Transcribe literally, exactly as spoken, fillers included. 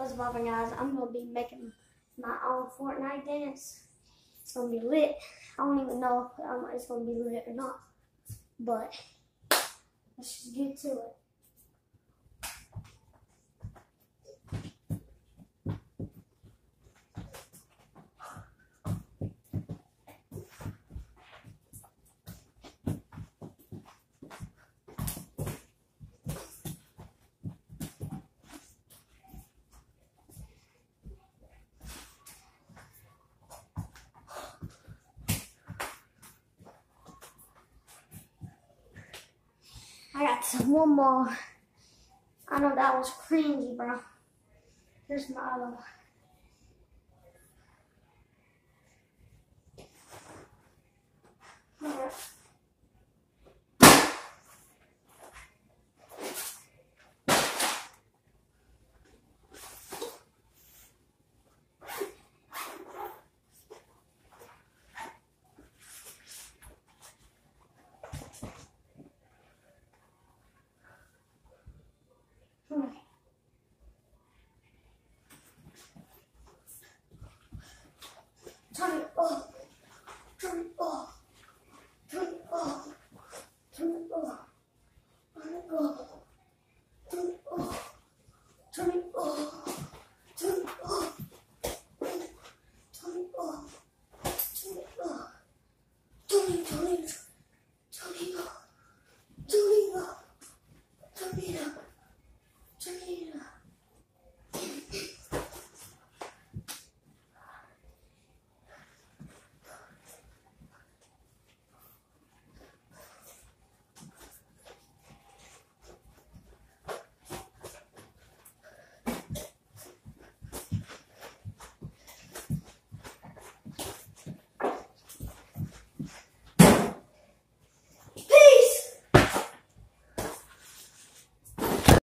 What's poppin', guys? I'm gonna be making my own Fortnite dance. It's gonna be lit. I don't even know if um, it's gonna be lit or not, but let's just get to it. I got some, one more. I know that was cringy, bro. Here's my other one. All right. Turn it off. Turn it off. Turn it off. Turn it off. Turn it off. Turn it off. Turn it off.